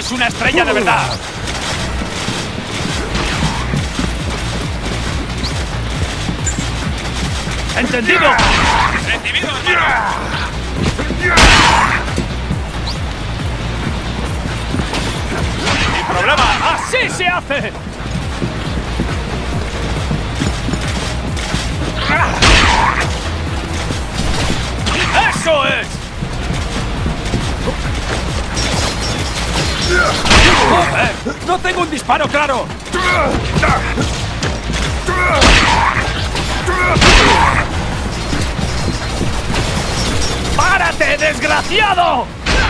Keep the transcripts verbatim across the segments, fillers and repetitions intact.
¡Eres una estrella de verdad! ¡Entendido! ¡Recibido, hermano! ¡Sin problema! ¡Así se hace! ¡Eso es! ¡Joder! ¡No tengo un disparo claro! ¡Párate, desgraciado!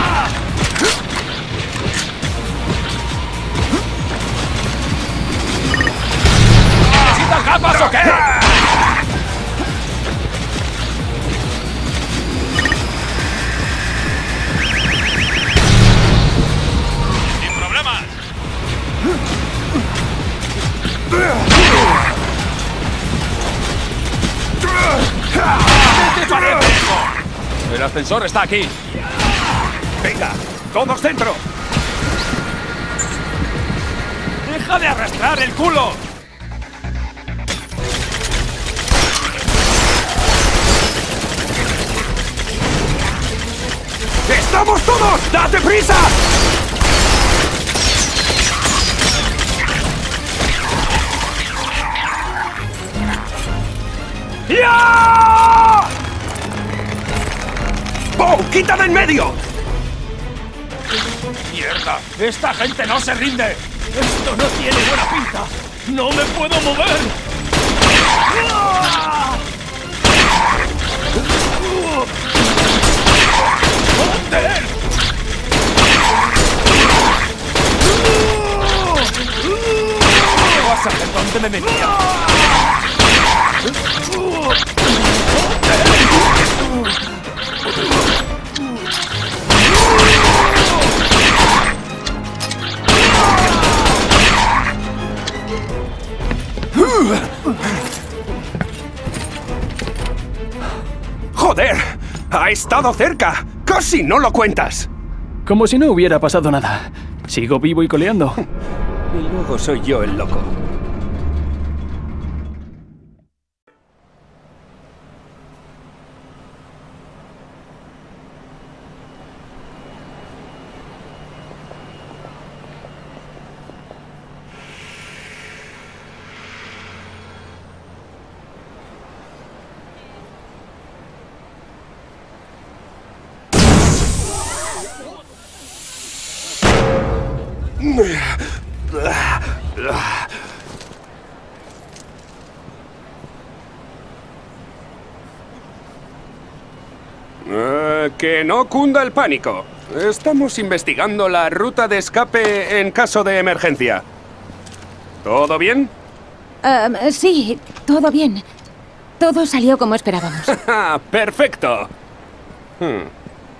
¿Necesitas gafas o qué? ¡Sin problemas! ¿Qué te parece eso? El ascensor está aquí. Venga, todos dentro. ¡Deja de arrastrar el culo! ¡Estamos todos! ¡Date prisa! ¡Ya! ¡Oh! ¡Quita de en medio! ¡Mierda! ¡Esta gente no se rinde! ¡Esto no tiene buena pinta! ¡No me puedo mover! ¡Joder! ¿Qué vas a hacer? ¿Dónde me metía? ¡Joder! ¡Ha estado cerca! ¡Casi no lo cuentas! Como si no hubiera pasado nada. Sigo vivo y coleando. Y luego soy yo el loco. Uh, que no cunda el pánico. Estamos investigando la ruta de escape en caso de emergencia. ¿Todo bien? Uh, sí, todo bien. Todo salió como esperábamos. ¡Perfecto! Hmm.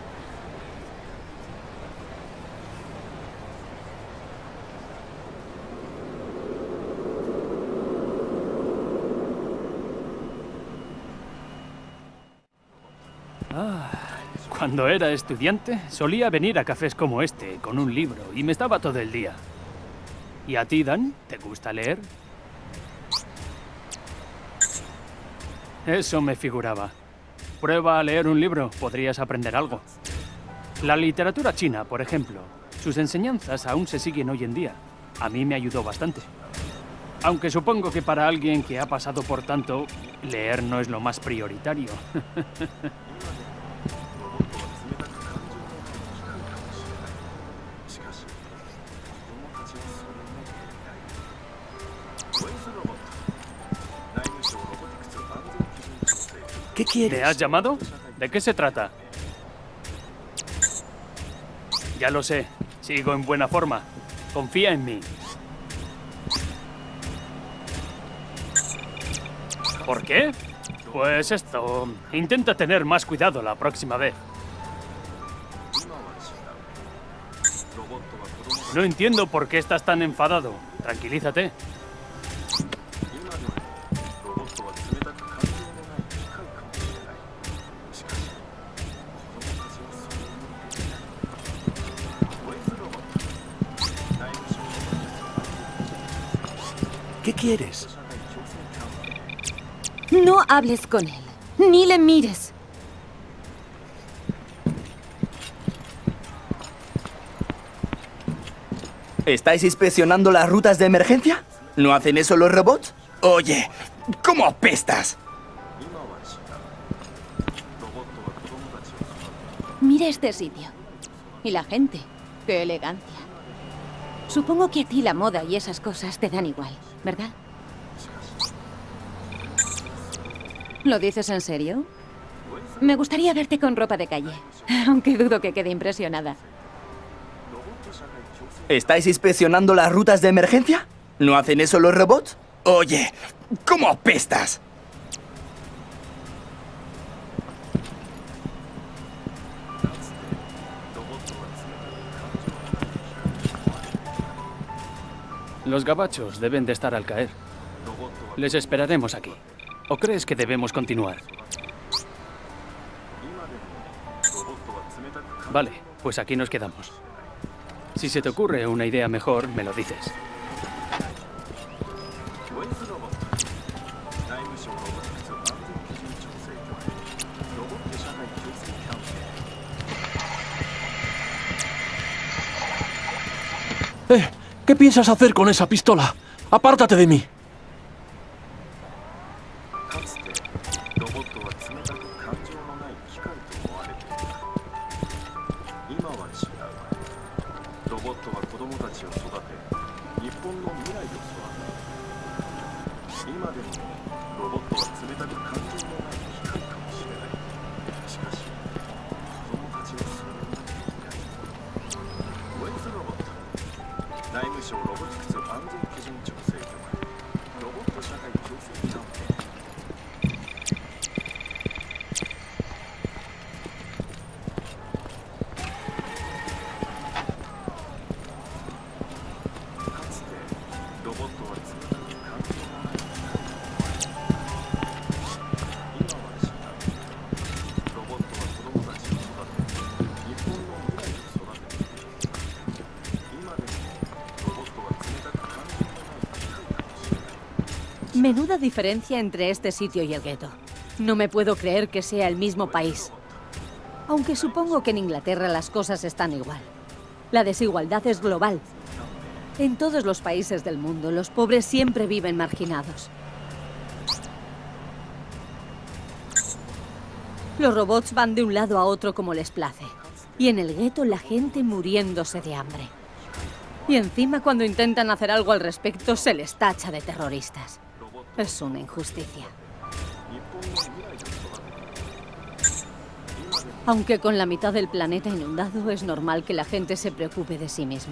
Ah, cuando era estudiante, solía venir a cafés como este, con un libro, y me estaba todo el día. ¿Y a ti, Dan? ¿Te gusta leer? Eso me figuraba. Prueba a leer un libro, podrías aprender algo. La literatura china, por ejemplo, sus enseñanzas aún se siguen hoy en día. A mí me ayudó bastante. Aunque supongo que para alguien que ha pasado por tanto, leer no es lo más prioritario. ¿Qué quieres? ¿Me has llamado? ¿De qué se trata? Ya lo sé. Sigo en buena forma. Confía en mí. ¿Por qué? Pues esto... Intenta tener más cuidado la próxima vez. No entiendo por qué estás tan enfadado. Tranquilízate. ¿Qué quieres? No hables con él, ni le mires. ¿Estáis inspeccionando las rutas de emergencia? ¿No hacen eso los robots? Oye, ¿cómo apestas? Mira este sitio. Y la gente. Qué elegancia. Supongo que a ti la moda y esas cosas te dan igual, ¿verdad? ¿Lo dices en serio? Me gustaría verte con ropa de calle, aunque dudo que quede impresionada. ¿Estáis inspeccionando las rutas de emergencia? ¿No hacen eso los robots? Oye, ¿cómo apestas? Los gabachos deben de estar al caer. Les esperaremos aquí. ¿O crees que debemos continuar? Vale, pues aquí nos quedamos. Si se te ocurre una idea mejor, me lo dices. Eh, ¿qué piensas hacer con esa pistola? ¡Apártate de mí! Menuda diferencia entre este sitio y el gueto. No me puedo creer que sea el mismo país. Aunque supongo que en Inglaterra las cosas están igual. La desigualdad es global. En todos los países del mundo, los pobres siempre viven marginados. Los robots van de un lado a otro como les place. Y en el gueto la gente muriéndose de hambre. Y encima cuando intentan hacer algo al respecto se les tacha de terroristas. Es una injusticia. Aunque con la mitad del planeta inundado, es normal que la gente se preocupe de sí misma.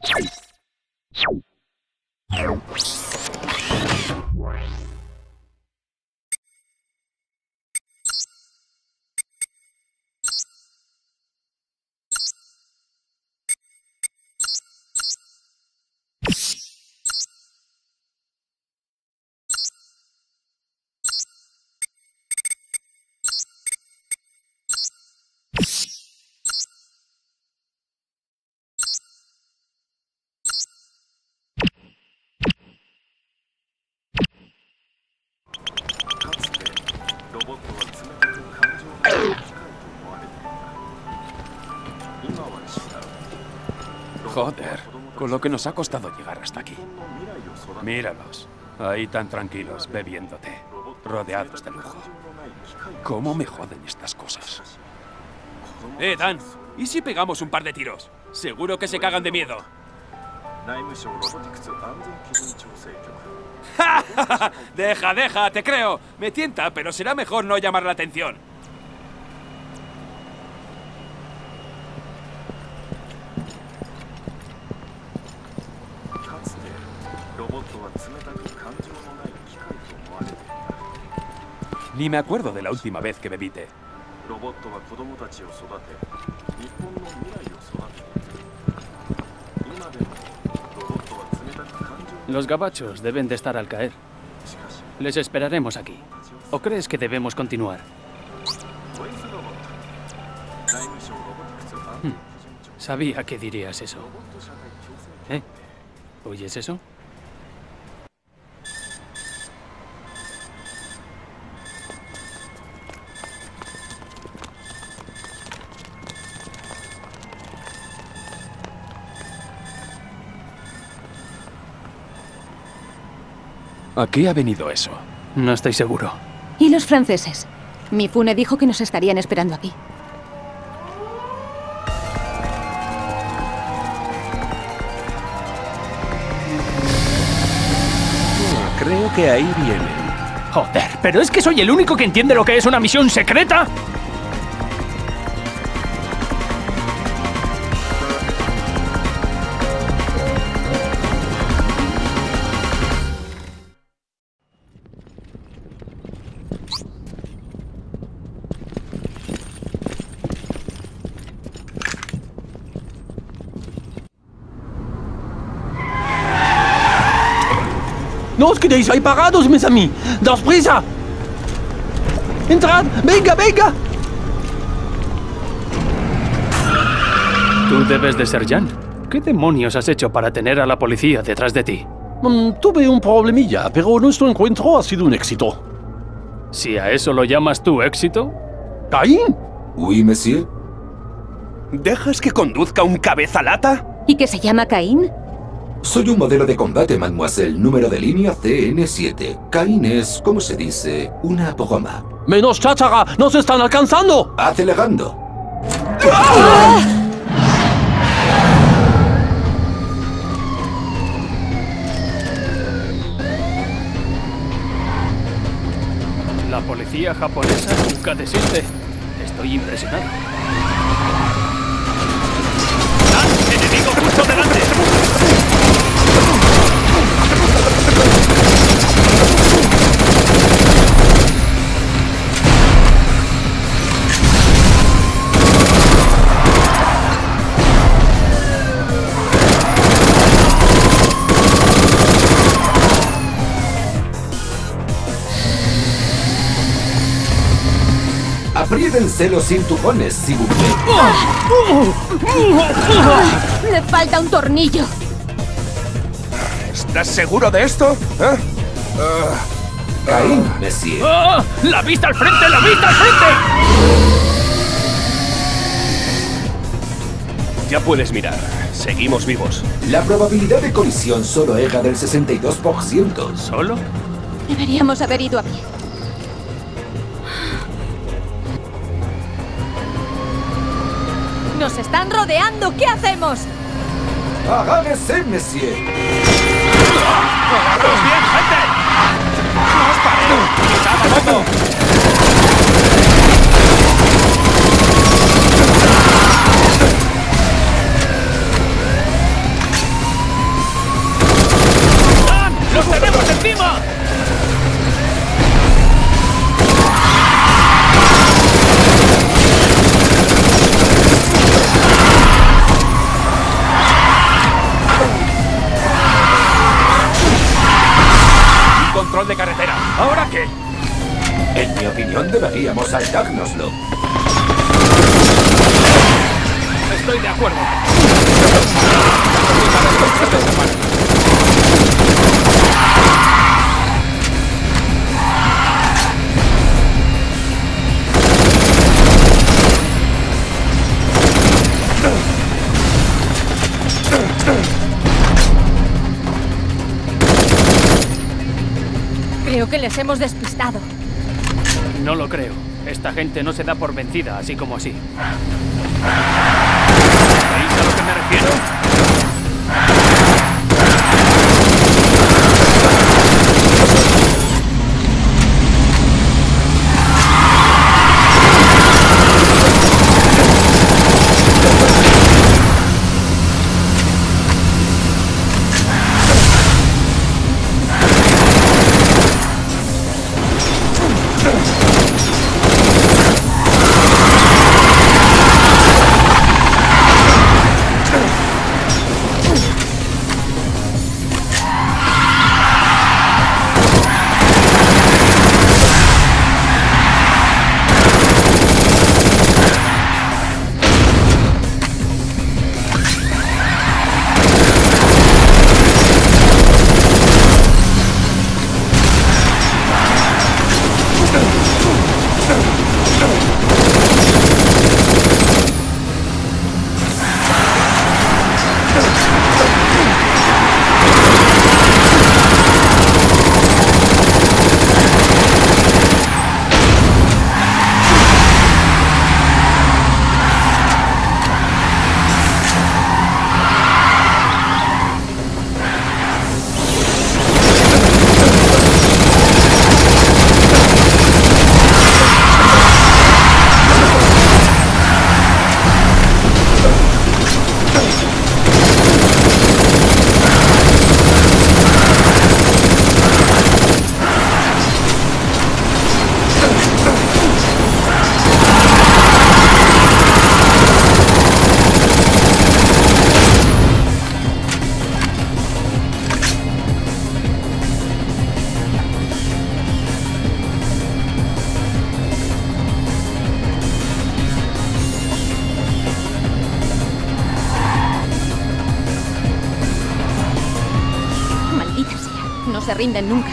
Joder, con lo que nos ha costado llegar hasta aquí. Míralos, ahí tan tranquilos, bebiendo té, rodeados de lujo. ¿Cómo me joden estas cosas? Eh, Dan, ¿y si pegamos un par de tiros? Seguro que se cagan de miedo. Deja, deja, te creo. Me tienta, pero será mejor no llamar la atención. Ni me acuerdo de la última vez que bebí té. Los gabachos deben de estar al caer. Les esperaremos aquí. ¿O crees que debemos continuar? Hmm. Sabía que dirías eso. ¿Eh? ¿Oyes eso? ¿A qué ha venido eso? No estoy seguro. ¿Y los franceses? Mifune dijo que nos estarían esperando aquí. Creo que ahí vienen. Joder, ¿pero es que soy el único que entiende lo que es una misión secreta? No os quedéis ahí parados, mis amis. ¡Daos prisa! ¡Entrad! ¡Venga, venga! Tú debes de ser Jan. ¿Qué demonios has hecho para tener a la policía detrás de ti? Mm, tuve un problemilla, pero nuestro encuentro ha sido un éxito. Si a eso lo llamas tú éxito... ¿Caín? Oui, monsieur. ¿Dejas que conduzca un cabeza lata? ¿Y que se llama Caín? Soy un modelo de combate, mademoiselle, número de línea C N siete. Caín es, ¿cómo se dice? Una broma. ¡Menos cháchara! ¡Nos están alcanzando! Acelerando. La policía japonesa nunca desiste. Estoy impresionado. ¡Ah! ¡Enemigo justo delante! Apriétense los cinturones, si vous plaît. ¡Le falta un tornillo! ¿Estás seguro de esto? ¿Eh? Uh, Caín, monsieur. ¡Ah! ¡La vista al frente! ¡La vista al frente! Ya puedes mirar. Seguimos vivos. La probabilidad de colisión solo era del sesenta y dos por ciento. ¿Solo? Deberíamos haber ido a pie. ¡Nos están rodeando! ¿Qué hacemos? ¡Agárrese, monsieur! ¡Agarraos bien, gente! ¡No os paréis! ¡Pisad a fondo! razón deberíamos saltárnoslo. Estoy de acuerdo. Creo que les hemos despistado. No lo creo. Esta gente no se da por vencida, así como así. ¿Veis a lo que me refiero? No se rinden nunca.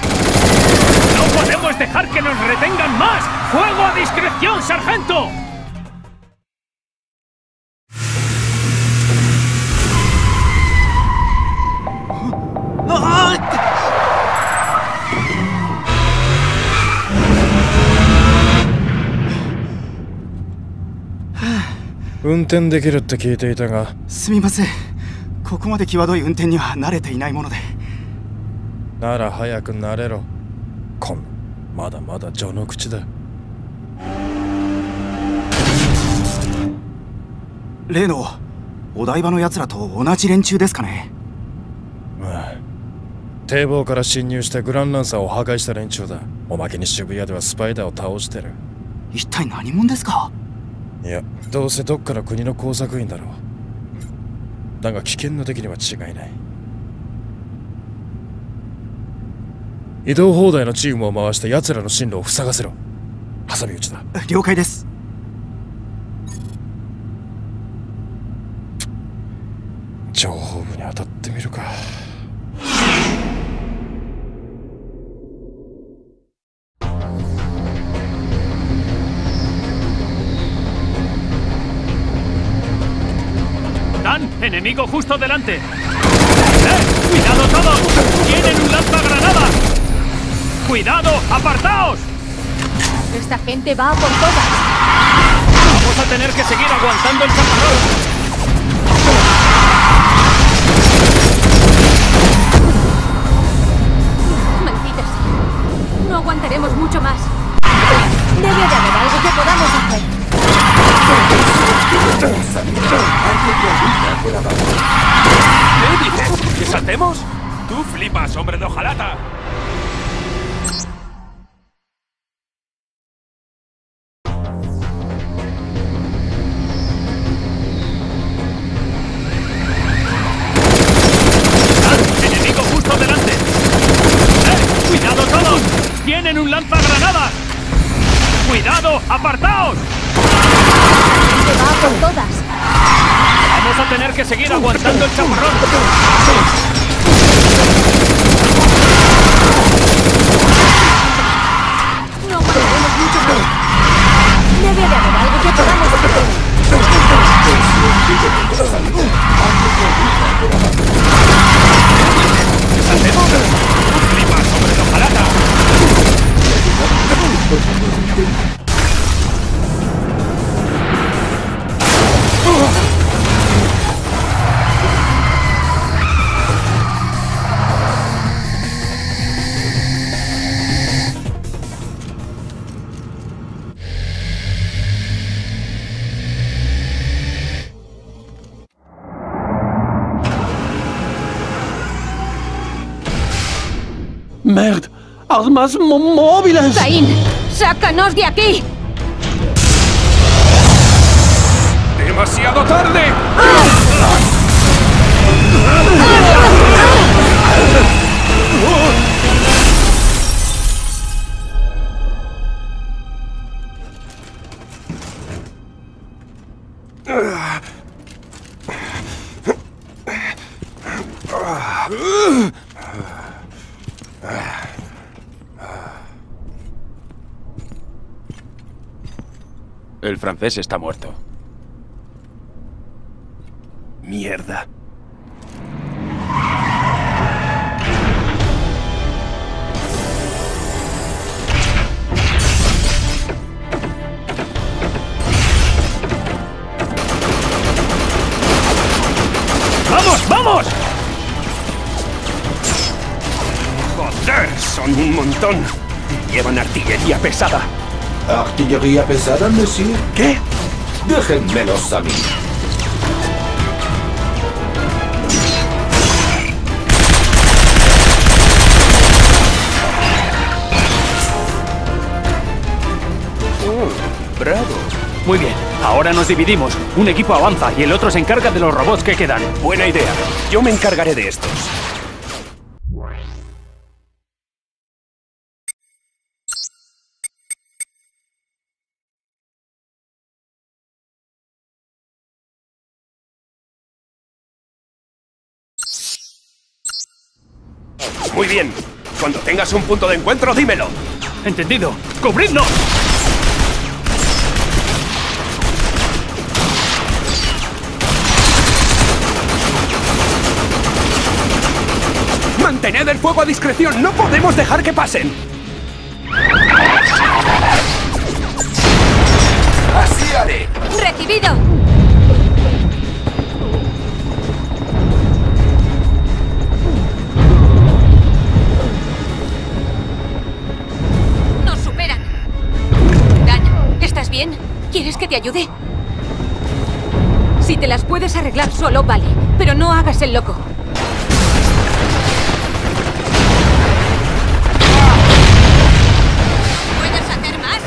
¡No podemos dejar que nos retengan más! ¡Fuego a discreción, sargento! 運転できるって聞いていたが。 すみません。ここまで際どい運転には慣れていないもので。 なら早く慣れろ。こんまだまだ序の口だ。 例のお台場の奴らと同じ連中ですかね。 ああ、堤防から侵入してグランランサーを破壊した連中だ。おまけに渋谷ではスパイダーを倒してる。 一体何者ですか？ いや、どうせどっかの国の工作員だろう。だが危険な敵には違いない。移動放題のチームを回して奴らの進路を塞がせろ。挟み撃ちだ。 了解です。 情報部に当たってみるか。 ¡Enemigo justo delante! ¡Eh! ¡Cuidado todos! ¡Tienen un lanzagranadas! ¡Cuidado! ¡Apartaos! Esta gente va a por todas. Vamos a tener que seguir aguantando el chaparrón. Maldita sea. No aguantaremos mucho más. Debe de haber algo que podamos hacer. ¿Qué dices? ¿Que saltemos? ¡Tú flipas, hombre de hojalata! ¡Enemigo justo delante! ¡Eh! ¡Cuidado todos! ¡Tienen un lanzagranadas! ¡Cuidado! ¡Cuidado! ¡Apartaos! ¡Se va por todas! Vamos a tener que seguir aguantando el chaparrón. ¡No podemos mucho más! Debe de haber algo que podamos hacer. ¡Hacemos! ¡Clima sobre la parada! Merde, armas mo- móviles. Caín, sácanos de aquí. ¡Demasiado tarde! El francés está muerto. Mierda. ¡Vamos, vamos! ¡Joder! Son un montón. Llevan artillería pesada. ¿Artillería pesada, monsieur? ¿Qué? Déjenmelos a mí. Oh, bravo. Muy bien, ahora nos dividimos. Un equipo avanza y el otro se encarga de los robots que quedan. Buena idea. Yo me encargaré de estos. Muy bien. Cuando tengas un punto de encuentro, dímelo. Entendido. ¡Cubridnos! ¡Mantened el fuego a discreción! ¡No podemos dejar que pasen! ¡Así haré! ¡Recibido! ¡Nos superan! Dan, ¿estás bien? ¿Quieres que te ayude? Si te las puedes arreglar solo, vale. Pero no hagas el loco. ¿Puedes hacer más?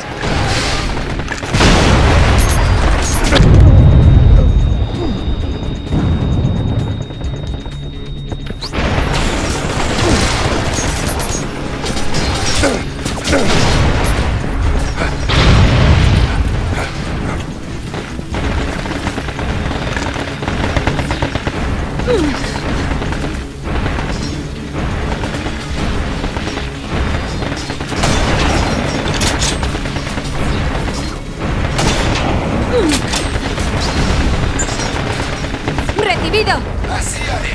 ¡Recibido! ¡Así haré!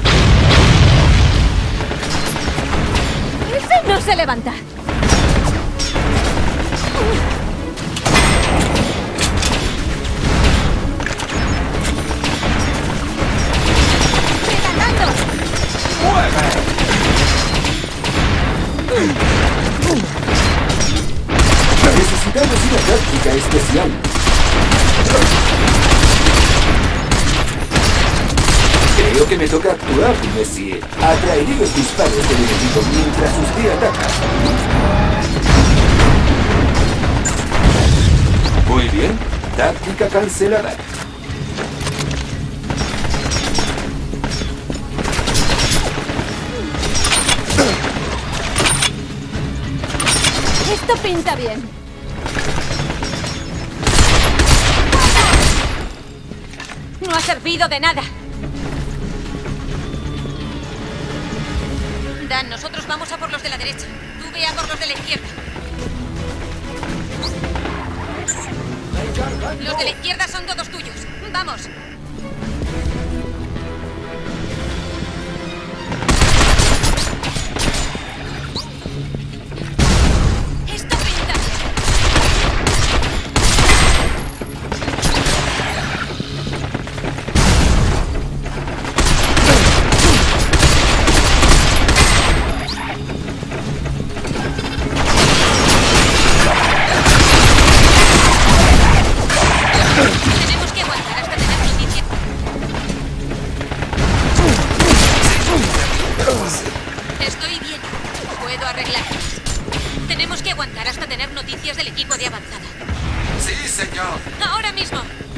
¡Ese no se levanta! ¡Rematando! Necesitamos una táctica especial. Creo que me toca actuar, Messi. Atraeré los disparos del enemigo mientras usted ataca. Muy bien. Táctica cancelada. Esto pinta bien. ha servido de nada. Dan, nosotros vamos a por los de la derecha. Tú ve a por los de la izquierda. Los de la izquierda son todos tuyos. ¡Vamos! ¡Estúpida! Tenemos que aguantar hasta tener noticias. Estoy bien. Puedo arreglarlas. Tenemos que aguantar hasta tener noticias del equipo de avanzada. Sí, señor. ¡Ahora mismo!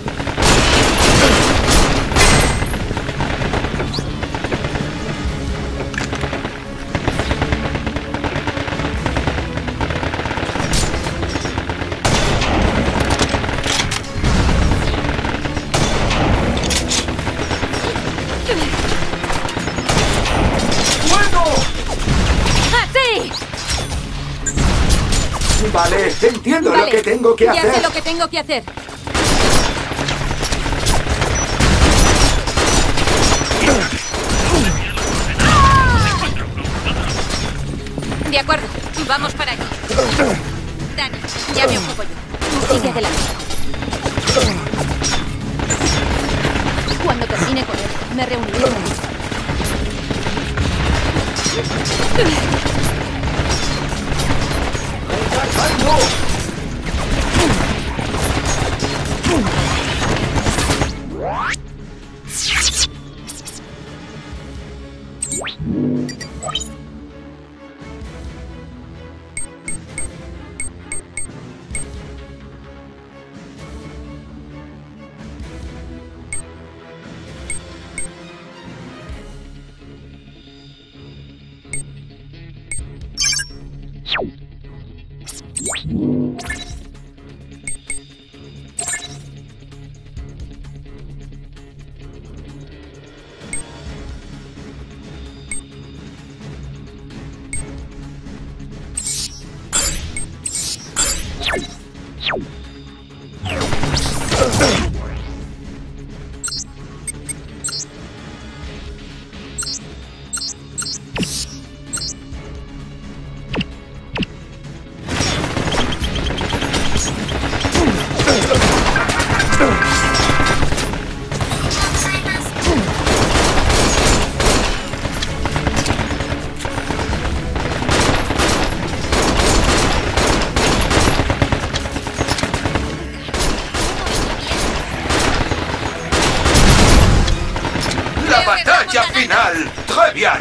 ¡Así! Vale, entiendo Vale, lo que tengo que ya hacer. sé lo que tengo que hacer. De acuerdo, vamos para allí. Dani, ya me ocupo yo. Tú sigue adelante. Cuando termine con esto, me reuniré con él. ¡Batalla final! ¡Très bien!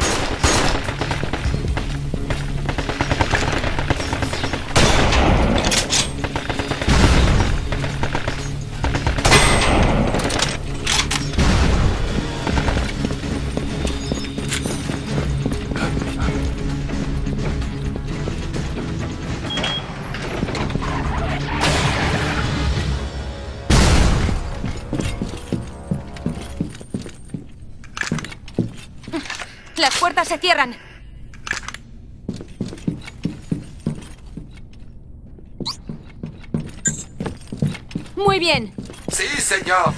Las puertas se cierran. Muy bien. Sí, señor.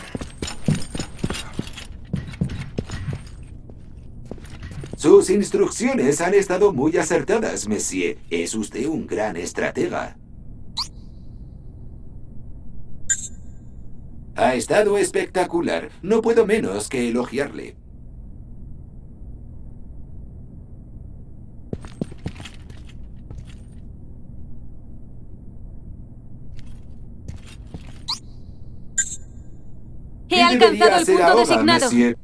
Sus instrucciones han estado muy acertadas, Monsieur. Es usted un gran estratega. Ha estado espectacular. No puedo menos que elogiarle. He alcanzado el punto designado. Monsieur.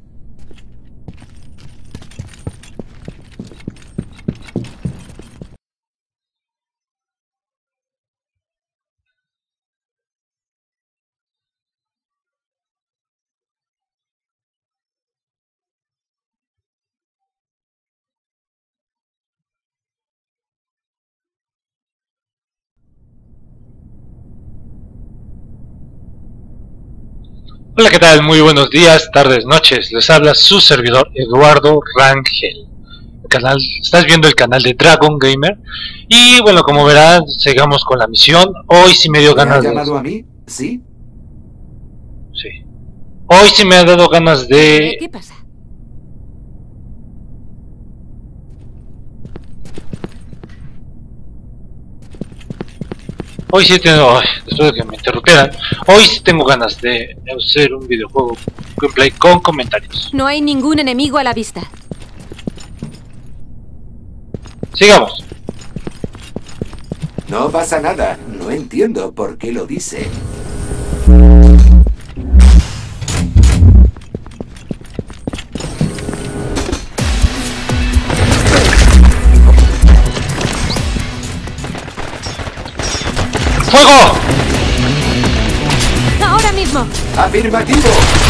Hola, ¿qué tal? Muy buenos días, tardes, noches. Les habla su servidor Eduardo Rangel. El canal, estás viendo el canal de Dragon Gamer. Y bueno, como verán, sigamos con la misión. Hoy sí me dio ¿Me ganas has de... llamado a mí? ¿Sí? Sí. Hoy sí me ha dado ganas de... ¿Qué pasa? Hoy sí tengo... Ay, después de que me interrumpieran, hoy sí tengo ganas de hacer un videojuego gameplay con comentarios. No hay ningún enemigo a la vista. Sigamos. No pasa nada. No entiendo por qué lo dice. ¡Fuego! ¡Ahora mismo! ¡Afirmativo!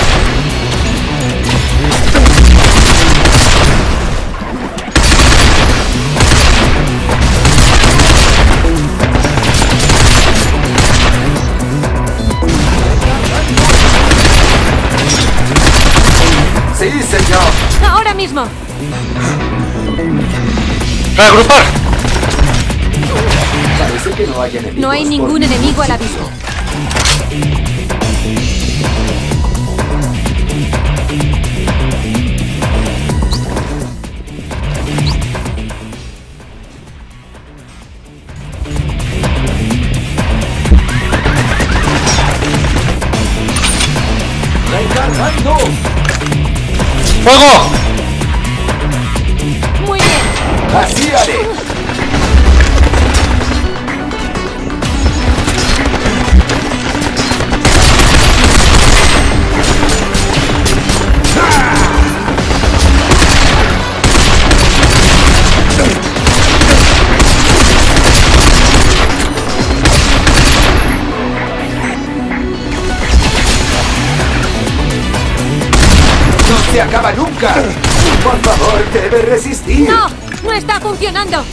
¡Sí, señor! ¡Ahora mismo! ¡Reagrupar! Parece que no hay enemigos. No hay por ningún ningún enemigo a la sitio. vista. ¡Recargando! ¡Fuego! Muy bien. ¡Así haré! ¡No se acaba nunca! ¡Por favor, debe resistir! ¡No! ¡No está funcionando!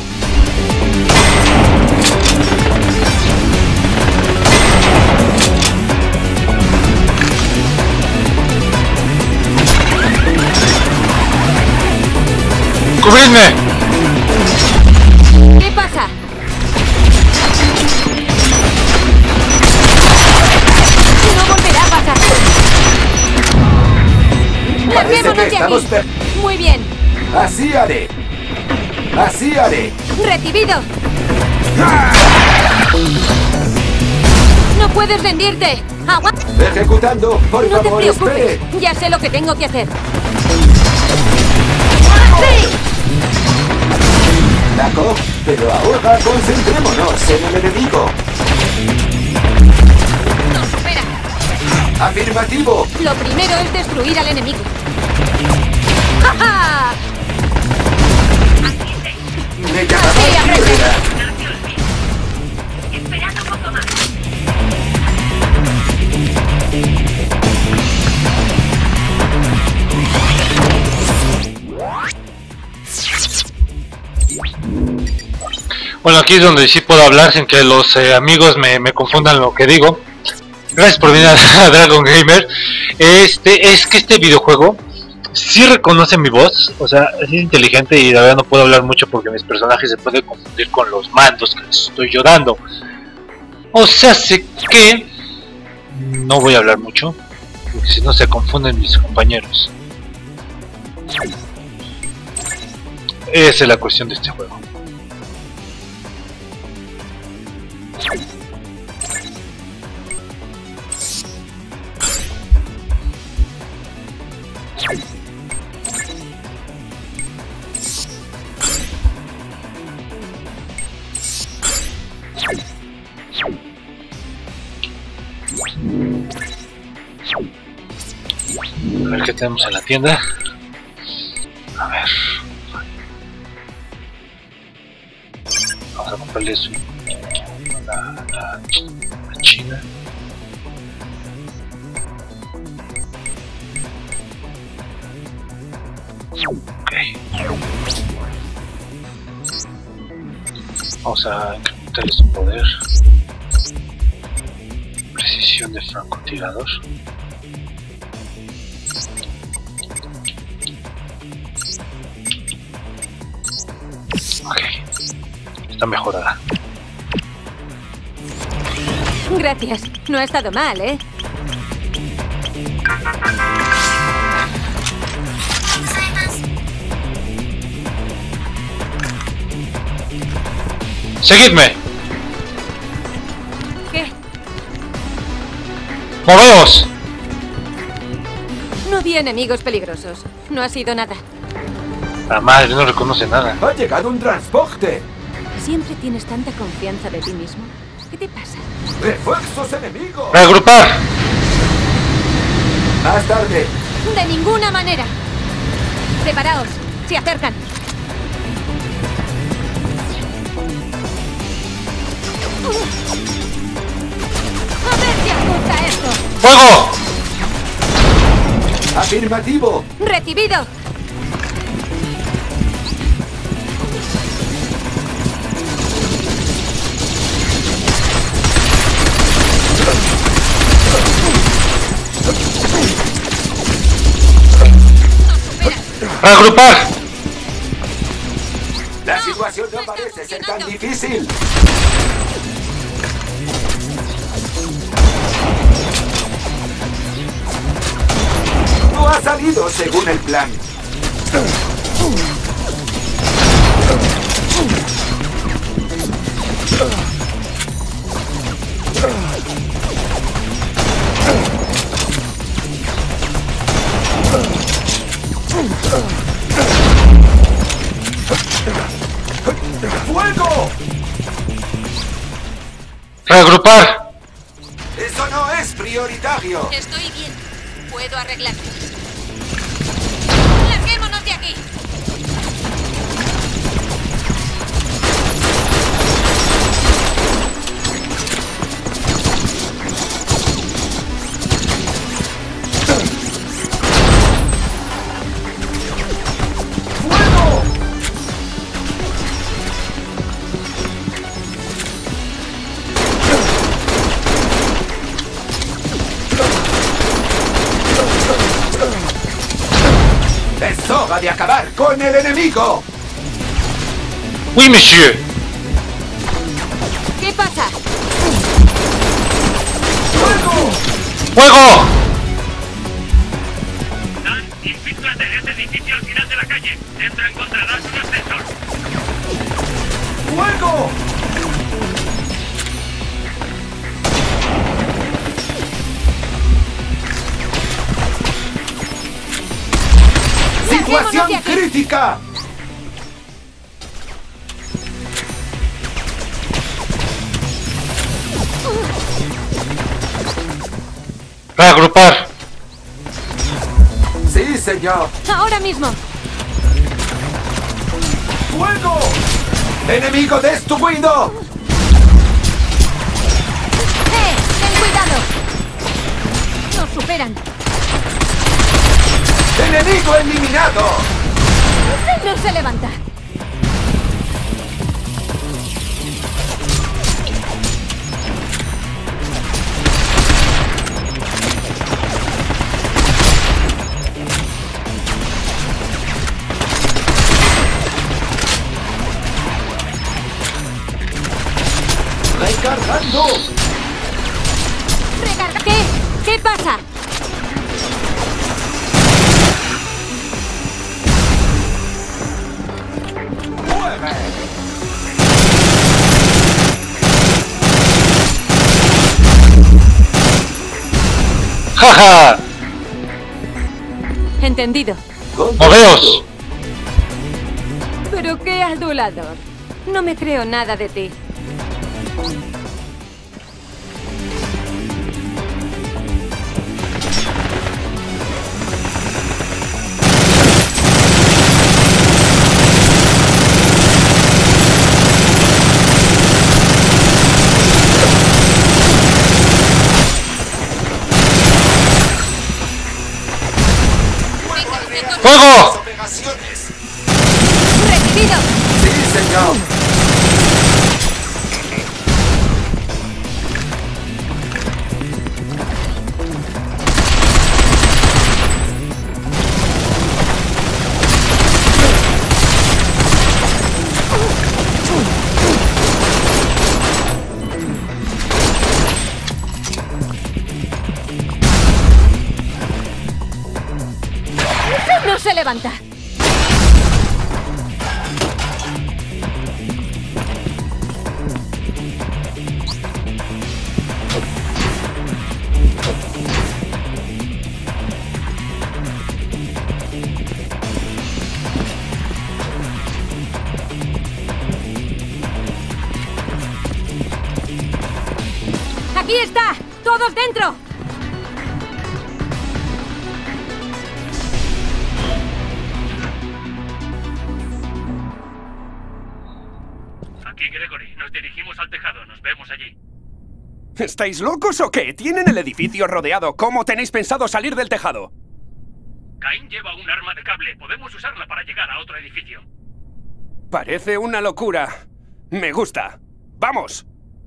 ¡Cubridme! ¿Qué pasa? No volverá a pasar. Parece que ¡Larguémonos de estamos aquí! per... Muy bien. ¡Así haré! ¡Así haré! ¡Recibido! ¡No puedes rendirte! ¡Aguanta! ¡Ejecutando! ¡Por No te favor, espere! preocupes. Ya sé lo que tengo que hacer. Daco, pero ahora concentrémonos en el enemigo. ¡No supera! ¡Afirmativo! Lo primero es destruir al enemigo. ¡Ja, ja! ¡Me llamaba Así aprende. Rivera! Bueno, aquí es donde sí puedo hablar sin que los eh, amigos me, me confundan lo que digo. Gracias por venir a Dragon Gamer. Este, es que este videojuego sí reconoce mi voz, o sea, es inteligente y la verdad no puedo hablar mucho porque mis personajes se pueden confundir con los mandos que les estoy yo dando. O sea, sé que no voy a hablar mucho, porque si no se confunden mis compañeros. Esa es la cuestión de este juego. A ver qué tenemos en la tienda. A ver. Vamos a comprarles una, una, una china. Ok. Vamos a incrementarle su poder. Precisión de francotirador. está mejorada. Gracias. No ha estado mal, ¿eh? ¡Seguidme! ¿Qué? ¡Moveos! No vi enemigos peligrosos. No ha sido nada. La madre no reconoce nada. ¡Ha llegado un transporte! ¿Siempre tienes tanta confianza de ti mismo? ¿Qué te pasa? ¡Refuerzos enemigos! ¡Reagrupar! Más tarde. De ninguna manera. Preparaos. Se acercan. A ver si ajusta esto. ¡Fuego! Afirmativo. Recibido. ¡Reagrupar! La situación no parece ser tan difícil. No ha salido según el plan. ¡Fuego! ¡Reagrupar! Eso no es prioritario. Estoy bien. Puedo arreglarlo. ¡Larguémonos de aquí! ¡Fuego! ¡Es hora de acabar con el enemigo! ¡Oui, monsieur! ¿Qué pasa? ¡Fuego! ¡Fuego! Dan, infíltrate en ese edificio al final de la calle. Dentro encontrarás un ascensor. ¡Fuego! ¡Situación crítica! ¡Reagrupar! Sí, señor. Ahora mismo. ¡Fuego! ¡Enemigo destruido! ¡Eh! ¡Ten cuidado! Nos superan. ¡Enemigo eliminado! No se levanta. ¡Recargando! ¡Recarga! ¿Qué? ¿Qué pasa? ¡Jaja! Entendido. ¡Moveos! Pero qué adulador. No me creo nada de ti. ¡Fuego! ¡Recibido! Sí, señor. levanta. ¡Aquí está! ¡Todos dentro! Aquí Gregory, nos dirigimos al tejado, nos vemos allí. ¿Estáis locos o qué? Tienen el edificio rodeado. ¿Cómo tenéis pensado salir del tejado? Cain lleva un arma de cable, podemos usarla para llegar a otro edificio. Parece una locura. Me gusta. ¡Vamos!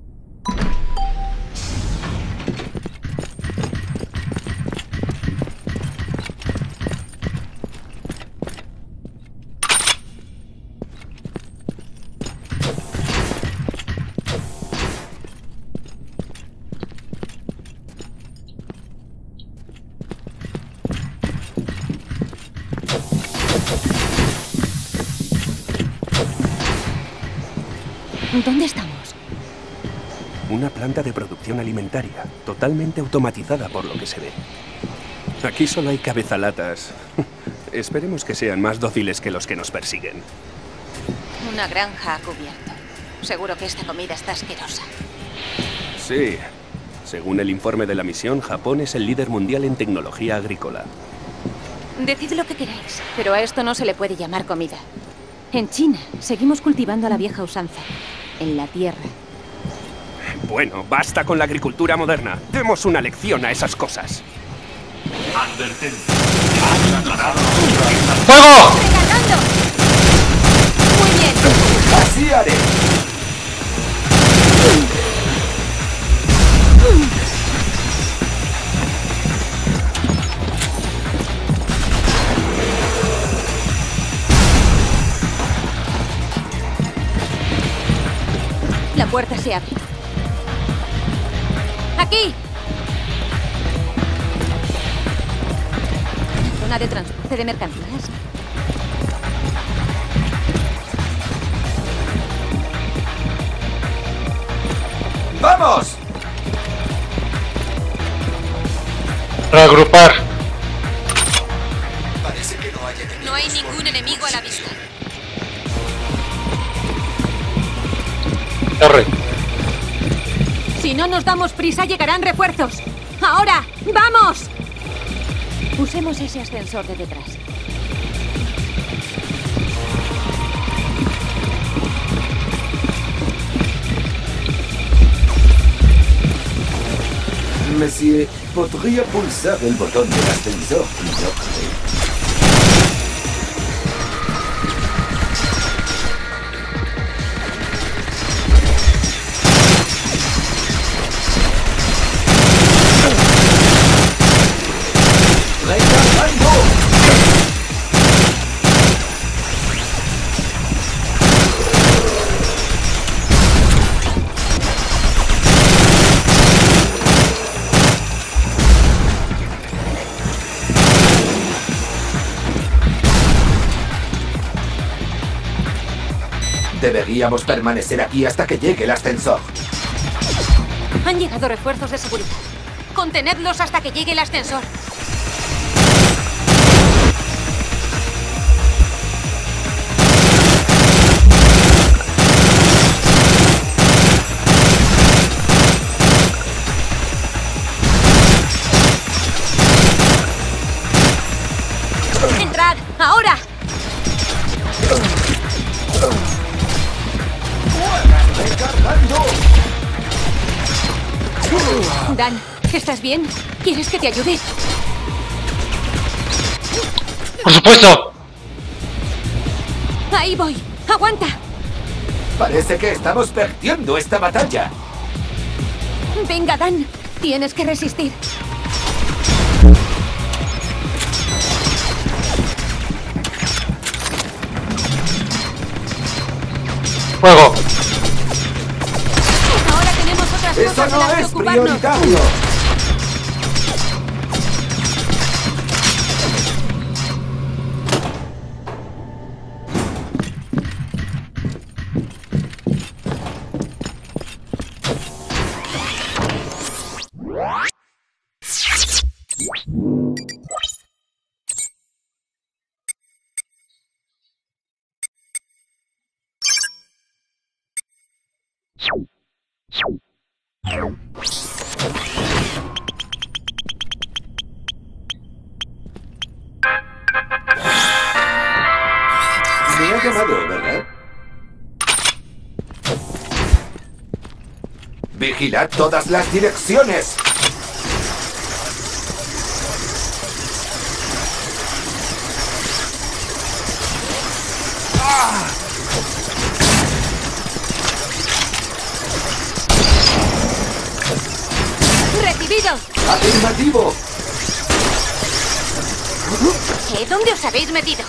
¿Dónde estamos? Una planta de producción alimentaria, totalmente automatizada por lo que se ve. Aquí solo hay cabezalatas. Esperemos que sean más dóciles que los que nos persiguen. Una granja a cubierto. Seguro que esta comida está asquerosa. Sí. Según el informe de la misión, Japón es el líder mundial en tecnología agrícola. Decid lo que queráis, pero a esto no se le puede llamar comida. En China, seguimos cultivando a la vieja usanza. En la tierra. Bueno, basta con la agricultura moderna. Demos una lección a esas cosas. Advertencia. ¡Fuego! ¡Recargando! Muy bien. Así haré. La puerta se abre. ¡Aquí! Zona de transporte de mercancías. ¡Vamos! Reagrupar. Parece que no hay enemigos. No hay ningún enemigo a la vista. R. Si no nos damos prisa, llegarán refuerzos. ¡Ahora! ¡Vamos! Usemos ese ascensor de detrás. Monsieur, ¿podría pulsar el botón del ascensor? No. Deberíamos permanecer aquí hasta que llegue el ascensor. Han llegado refuerzos de seguridad. Contenedlos hasta que llegue el ascensor. ¡Entrad! ¡Ahora! Dan, ¿estás bien? ¿Quieres que te ayude? Por supuesto. Ahí voy. ¡Aguanta! Parece que estamos perdiendo esta batalla. Venga, Dan. Tienes que resistir. Fuego. Ahora tenemos otras Eso cosas de no las que es ocuparnos. prioritario. ha llamado, ¿verdad? Vigilad todas las direcciones. ¡Recibido! ¡Afirmativo! ¿Qué? ¿Dónde os habéis metido?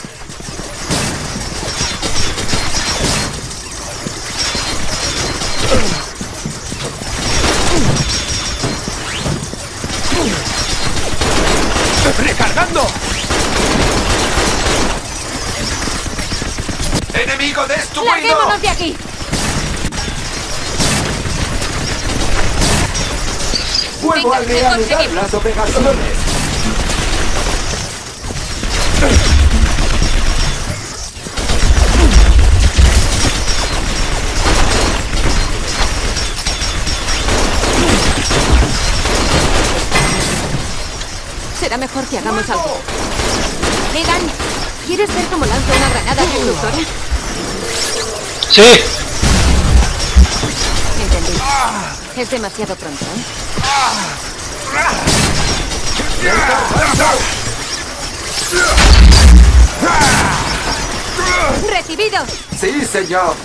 ¡Recargando! ¡Enemigo destruido! ¡Larguémonos de aquí! ¡Vuelvo Venga, a reanudar conseguimos. las operaciones! Será mejor que hagamos algo. Megan, ¿quieres ver cómo lanzo una granada destructora? Sí. Entendí. Es demasiado pronto, ¿eh? ¡Recibido! ¡Sí, señor!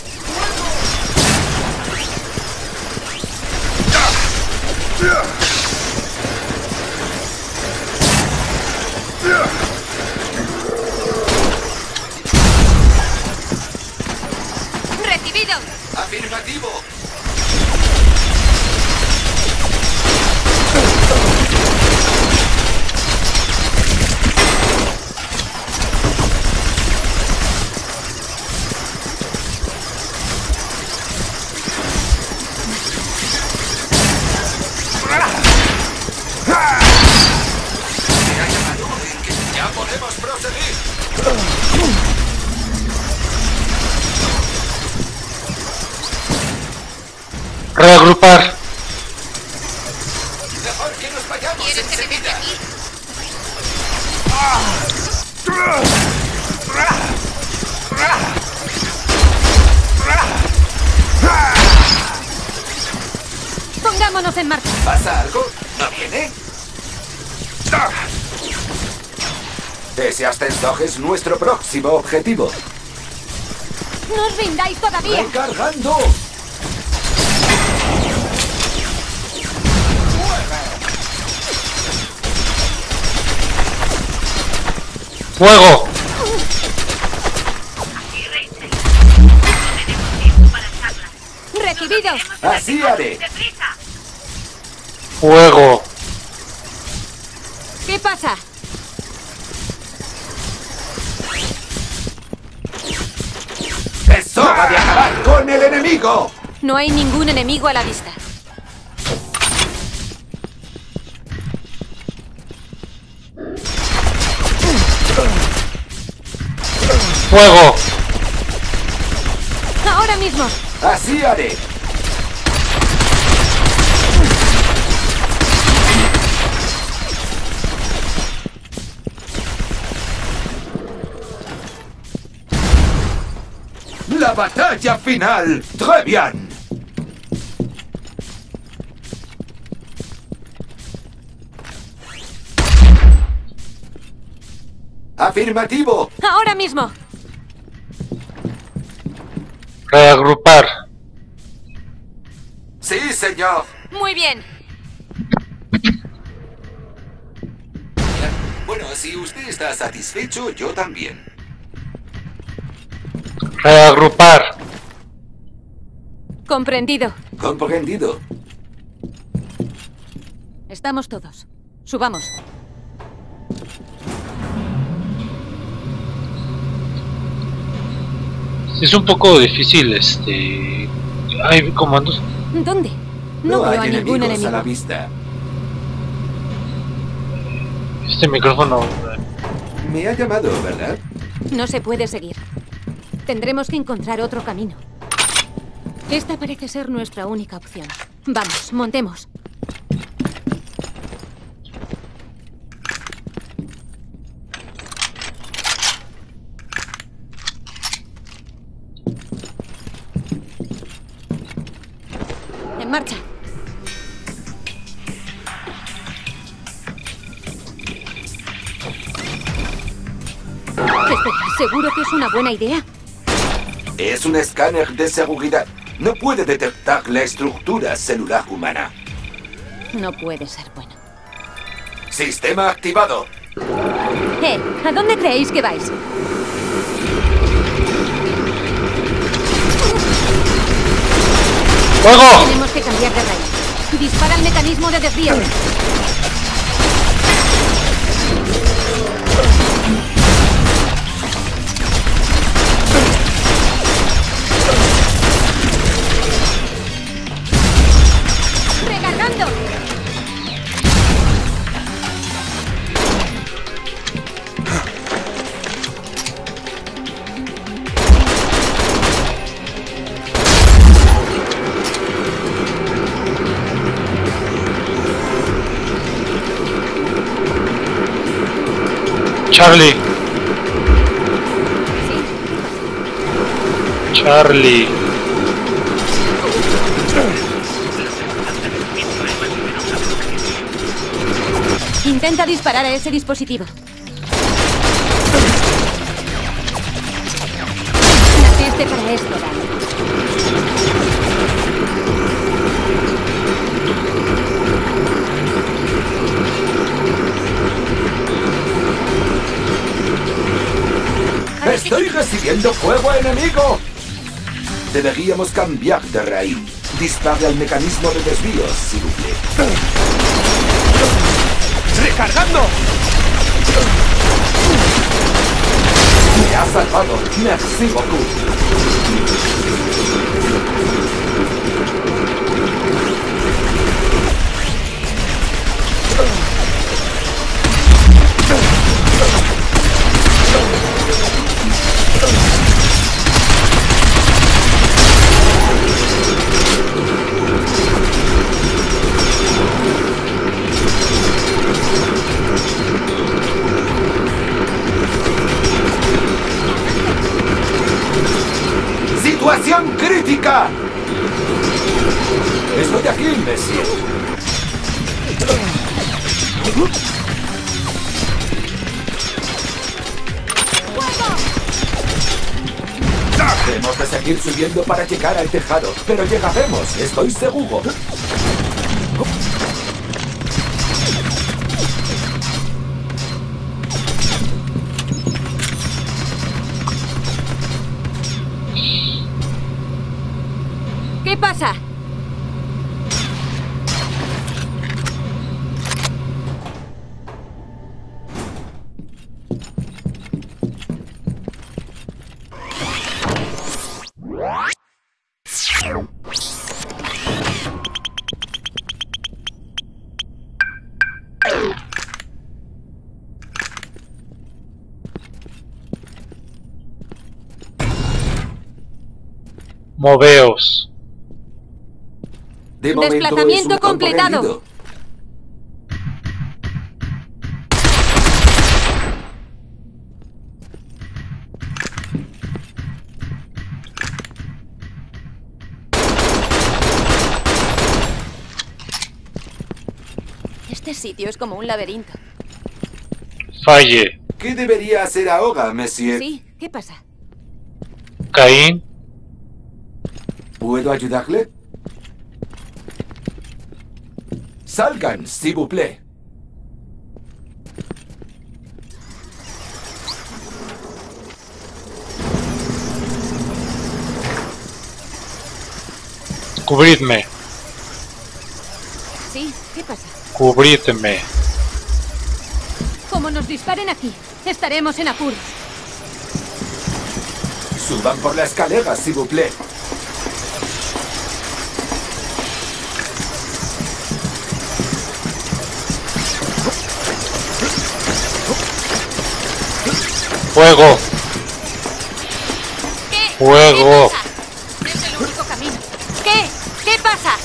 ¡Recibido! ¡Afirmativo! ¡Ya podemos proseguir! Reagrupar. Mejor que nos vayamos ¿Quieres que te deje enseguida. aquí? Pongámonos en marcha. ¿Pasa algo? ¿No viene? Ese ascensor es nuestro próximo objetivo. ¡No os rindáis todavía! ¡Recargando! Fuego. ¡Recibido! Así haré. Fuego. ¿Qué pasa? ¡Es hora de acabar con el enemigo! No hay ningún enemigo a la vista. Fuego. ¡Ahora mismo! Así haré. La batalla final. Très bien. Afirmativo. ¡Ahora mismo! Reagrupar. Sí, señor. Muy bien. Bueno, si usted está satisfecho, yo también. Reagrupar. Comprendido. Comprendido. Estamos todos. Subamos. Es un poco difícil, este... Hay comandos. ¿Dónde? No, No veo hay a ningún enemigos enemigo. a la vista. Este micrófono... Me ha llamado, ¿verdad? No se puede seguir. Tendremos que encontrar otro camino. Esta parece ser nuestra única opción. Vamos, montemos. En marcha. Espera, ¿seguro que es una buena idea? Es un escáner de seguridad. No puede detectar la estructura celular humana. No puede ser bueno. Sistema activado. Eh, ¿a dónde creéis que vais? ¡Fuego! Tenemos que cambiar de raíz. Dispara el mecanismo de desvío. ¡Recargando! Charlie. Charlie. Intenta disparar a ese dispositivo. Naciste para esto, Dani. ¡Estoy recibiendo fuego enemigo! Deberíamos cambiar de raíz. Dispare al mecanismo de desvío, s'il vous plaît. ¡Recargando! Me ha salvado. Merci beaucoup. ¡Situación crítica! Estoy aquí, Monsieur. Tenemos que seguir subiendo para llegar al tejado, pero llegaremos, estoy seguro. ¿Qué pasa? Moveos. De momento Desplazamiento es un campo completado. rendido. Este sitio es como un laberinto. Falle. ¿Qué debería hacer ahora, Monsieur? Sí, ¿qué pasa? Caín. ¿Puedo ayudarle? Salgan, s'il vous plaît. Cubridme. Sí, ¿qué pasa? Cubridme. Como nos disparen aquí, estaremos en apuros. Suban por la escalera, s'il vous plaît. Fuego. ¿Qué? Fuego. ¿Qué pasa? Es el único camino. ¿Qué? ¿Qué pasa?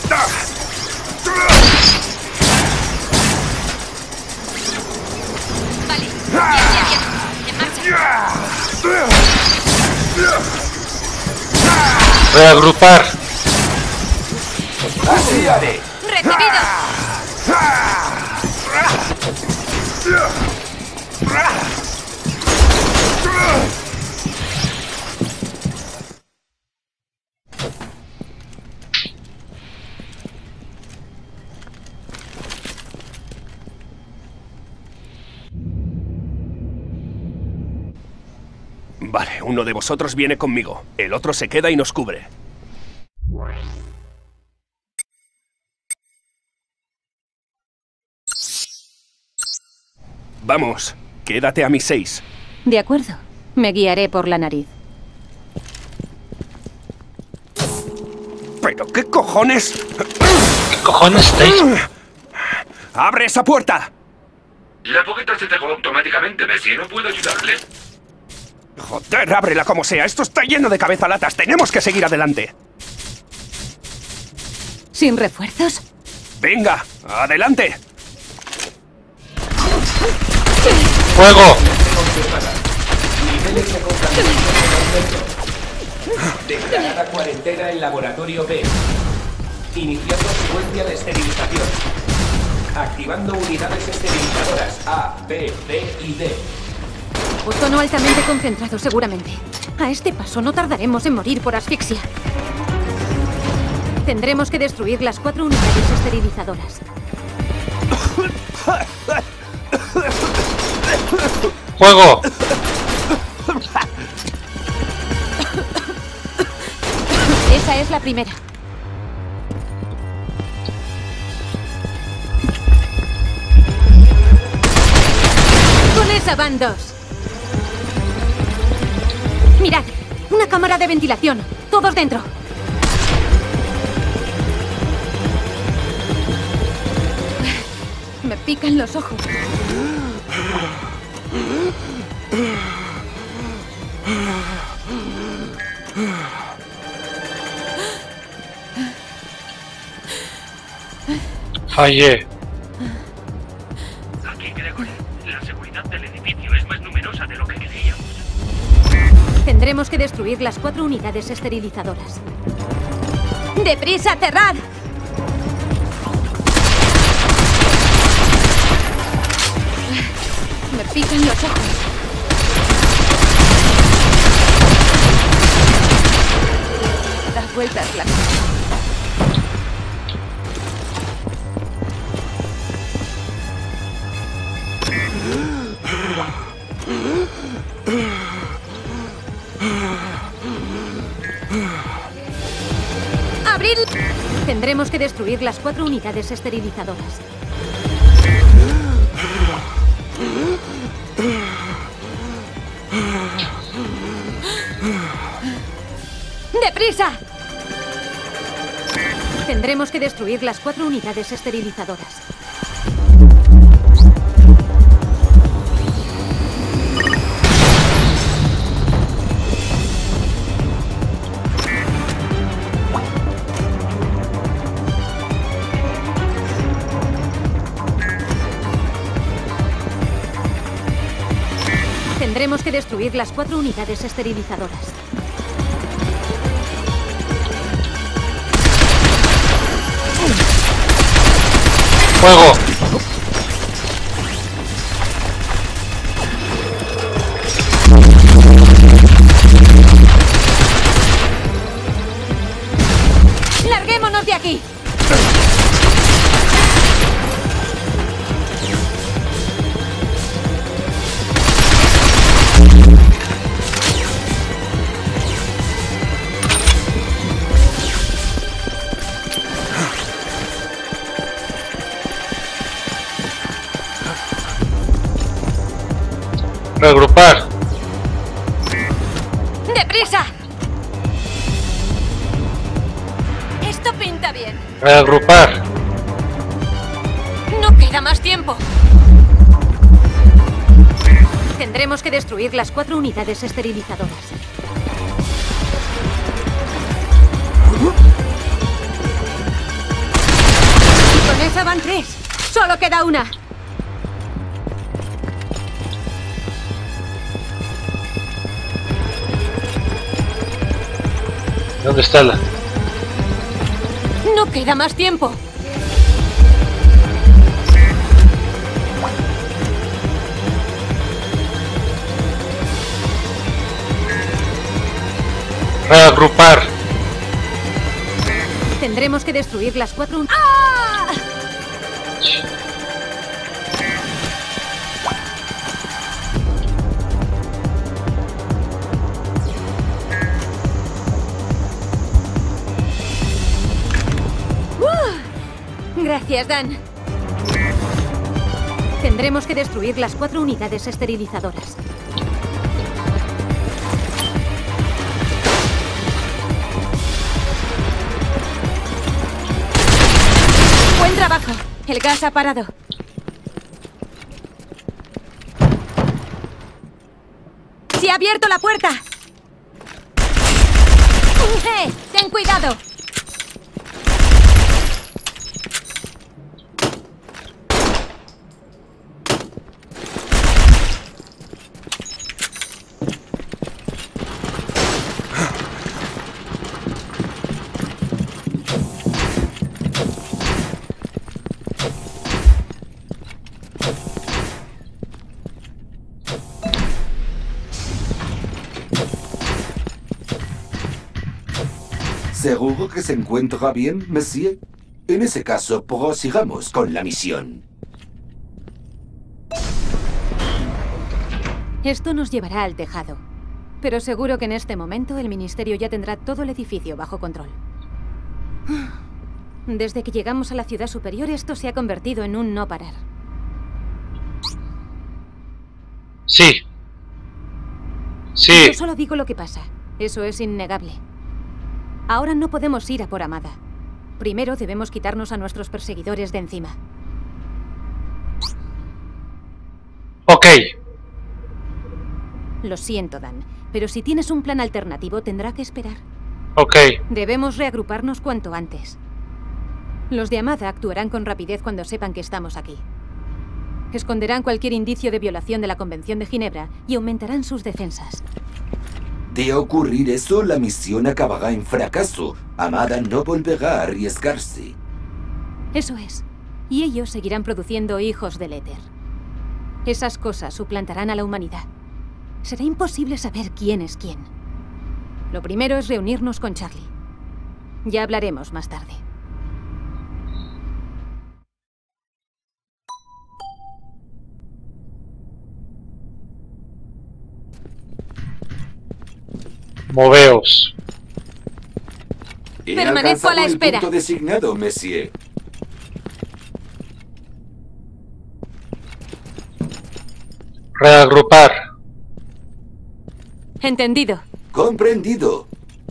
Vale. Bien, bien, bien. En marcha. Reagrupar. Así haré. ¡Recibido! Vale, uno de vosotros viene conmigo. El otro se queda y nos cubre. Vamos, quédate a mis seis. De acuerdo. Me guiaré por la nariz. ¿Pero qué cojones? ¿Qué cojones estáis? ¡Abre esa puerta! La fogueta se cerró automáticamente, Messi. ¿No puedo ayudarle? Joder, ábrela como sea. Esto está lleno de cabezalatas. Tenemos que seguir adelante. ¿Sin refuerzos? Venga, adelante. ¡Fuego! Niveles de contaminación. Declarada cuarentena en laboratorio B. Iniciando secuencia de esterilización. Activando unidades esterilizadoras A, B, C y D. Ozono altamente concentrado, seguramente. A este paso no tardaremos en morir por asfixia. Tendremos que destruir las cuatro unidades esterilizadoras. ¡Fuego! Esa es la primera. Con esa van dos. Mirad, una cámara de ventilación. Todos dentro. Me pican los ojos. Fallé. Aquí, Gregory. La seguridad del edificio es más numerosa de lo que creíamos. Tendremos que destruir las cuatro unidades esterilizadoras. ¡Deprisa, cerrad! Me pican los ojos. Da vueltas la cabeza. ¡Abrid! Tendremos que destruir las cuatro unidades esterilizadoras. ¡Deprisa! Tendremos que destruir las cuatro unidades esterilizadoras. Tendremos que destruir las cuatro unidades esterilizadoras. ¡Fuego! ¡Larguémonos de aquí! Reagrupar. ¡Deprisa! Esto pinta bien. Reagrupar. No queda más tiempo. Tendremos que destruir las cuatro unidades esterilizadoras. Con esa van tres. Solo queda una. ¿Dónde está la? No No queda más tiempo. Reagrupar. Tendremos que destruir las cuatro... un- ¡Ah! ¡Uh! Gracias, Dan. Tendremos que destruir las cuatro unidades esterilizadoras. Buen trabajo. El gas ha parado. ¡Se ha abierto la puerta! ¡Eh! ¡Ten cuidado! ¿Seguro que se encuentra bien, Monsieur? En ese caso, prosigamos con la misión. Esto nos llevará al tejado. Pero seguro que en este momento el Ministerio ya tendrá todo el edificio bajo control. Desde que llegamos a la ciudad superior, esto se ha convertido en un no parar. Sí. Sí. Yo solo digo lo que pasa. Eso es innegable. Ahora no podemos ir a por Amada. Primero debemos quitarnos a nuestros perseguidores de encima. Ok. Lo siento, Dan, pero si tienes un plan alternativo tendrá que esperar. Ok. Debemos reagruparnos cuanto antes. Los de Amada actuarán con rapidez cuando sepan que estamos aquí. Esconderán cualquier indicio de violación de la Convención de Ginebra y aumentarán sus defensas. De ocurrir eso, la misión acabará en fracaso. Amada no volverá a arriesgarse. Eso es. Y ellos seguirán produciendo hijos del éter. Esas cosas suplantarán a la humanidad. Será imposible saber quién es quién. Lo primero es reunirnos con Charlie. Ya hablaremos más tarde. Moveos. He Permanezco a la alcanzado el espera. punto designado, Monsieur. Reagrupar. Entendido. Comprendido.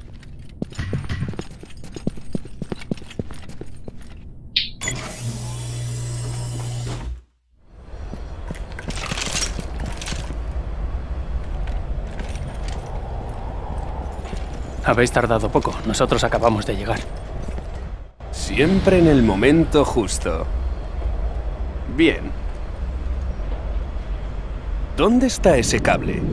Habéis tardado poco. Nosotros acabamos de llegar. Siempre en el momento justo. Bien. ¿Dónde está ese cable?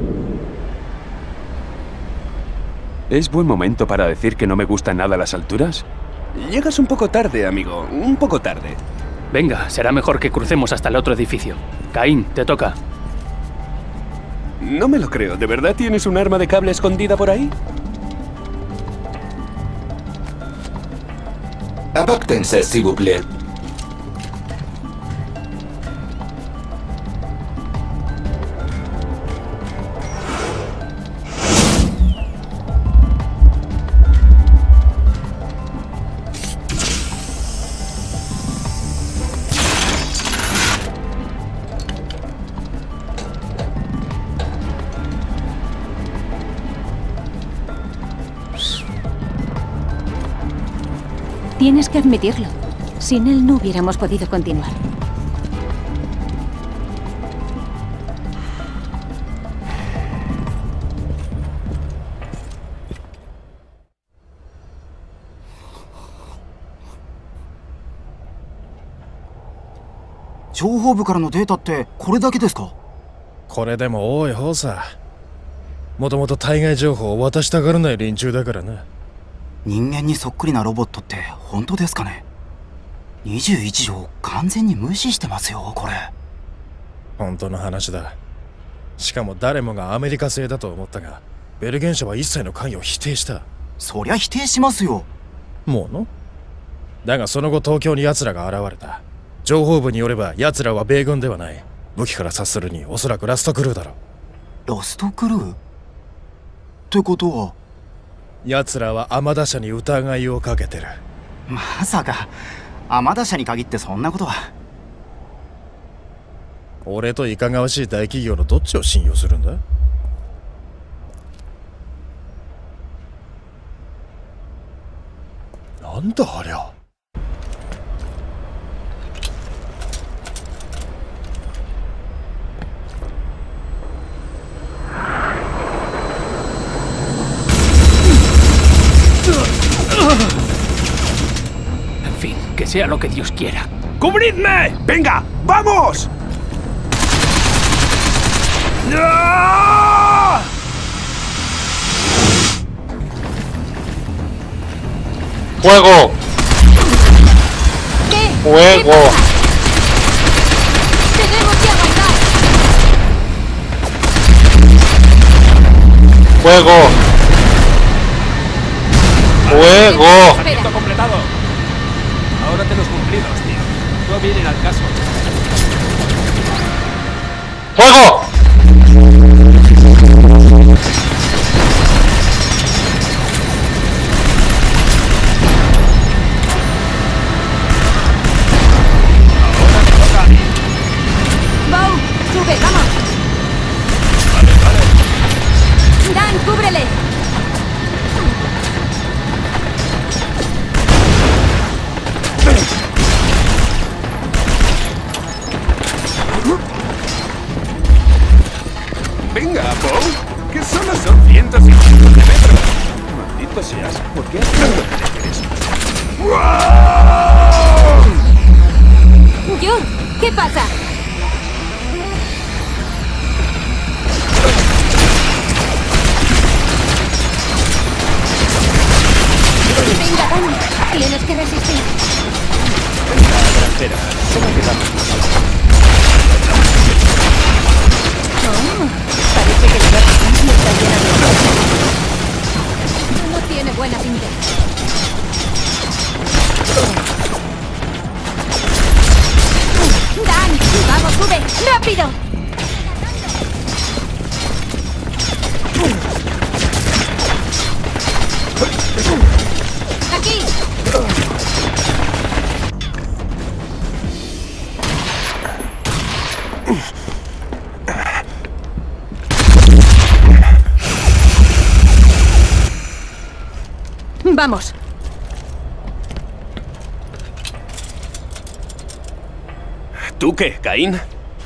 ¿Es buen momento para decir que no me gustan nada las alturas? Llegas un poco tarde, amigo. Un poco tarde. Venga, será mejor que crucemos hasta el otro edificio. Caín, te toca. No me lo creo. ¿De verdad tienes un arma de cable escondida por ahí? Apártense, s'il vous plaît. Tienes que admitirlo. Sin él no hubiéramos podido continuar. ¿情報部からのデータってこれだけですか？ これでも多い方さ。もともと対外情報を渡したがらない連中だからな。 人間にそっくりなロボットって本当ですかね。にじゅういち条完全に無視してますよこれ。 本当の話だ。しかも誰もがアメリカ製だと思ったが、ベルゲン社は一切の関与を否定した。 そりゃ否定しますよ。 ものだがその後東京に奴らが現れた。情報部によれば奴らは米軍ではない。武器から察するにおそらくラストクルーだろう。 ラストクルーってことは奴らは天田社に疑いをかけてる。 まさか天田社に限ってそんなことは。 俺といかがわしい大企業のどっちを信用するんだ。なんだありゃ。 En fin, que sea lo que Dios quiera. ¡Cubridme! ¡Venga! ¡Vamos! ¡Ah! ¡Fuego! ¿Qué? ¡Fuego! ¡Tenemos que avanzar! ¡Fuego! ¡Fuego! Sargento completado. Ahora te los cumplidos, tío. No vienen al caso. ¡Fuego! Bow, sube, vamos. Dan, cúbrele. Venga, Bow, que solo son cientos y cientos de metros. Maldito seas, ¿por qué has tenido que hacer eso? Jun, ¿qué pasa? Venga, Dan, tienes que resistir. Espera, solo quedamos. Oh, parece que la resistencia está llena de cosas. No tiene buena pinta. Dan, vamos, sube, rápido. Aquí. Vamos. ¿Tú qué, Caín?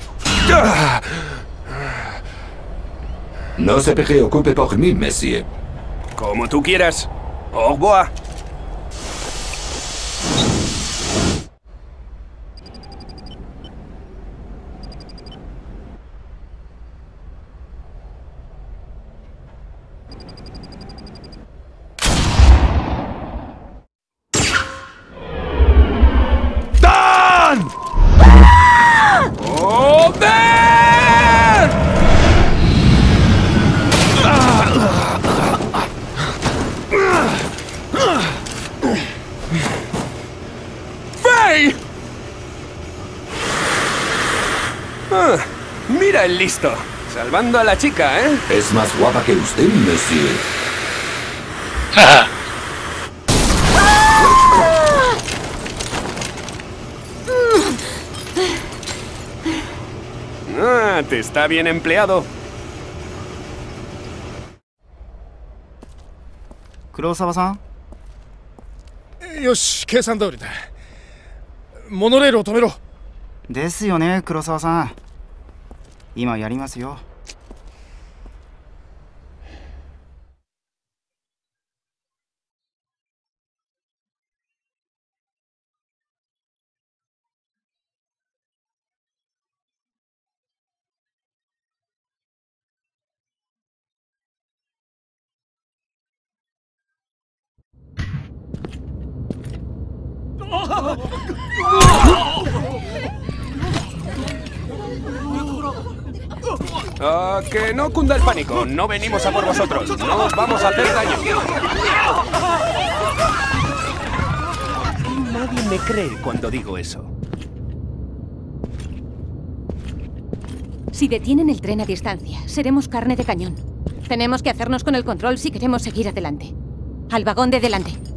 No se preocupe por mí, monsieur. Como tú quieras. Au revoir. ¡Dan! ¡Joder! ¡Faye! Ah, mira el listo. Salvando a la chica, ¿eh? Es más guapa que usted, monsieur. Ah, te está bien empleado. 黒沢さん。 よし、計算通りだ。モノレールを止めろ。 ですよね、黒沢さん。今やりますよ。 Ah, que no cunda el pánico. No venimos a por vosotros. No os vamos a hacer daño. Nadie me cree cuando digo eso. Si detienen el tren a distancia, seremos carne de cañón. Tenemos que hacernos con el control si queremos seguir adelante. Al vagón de delante.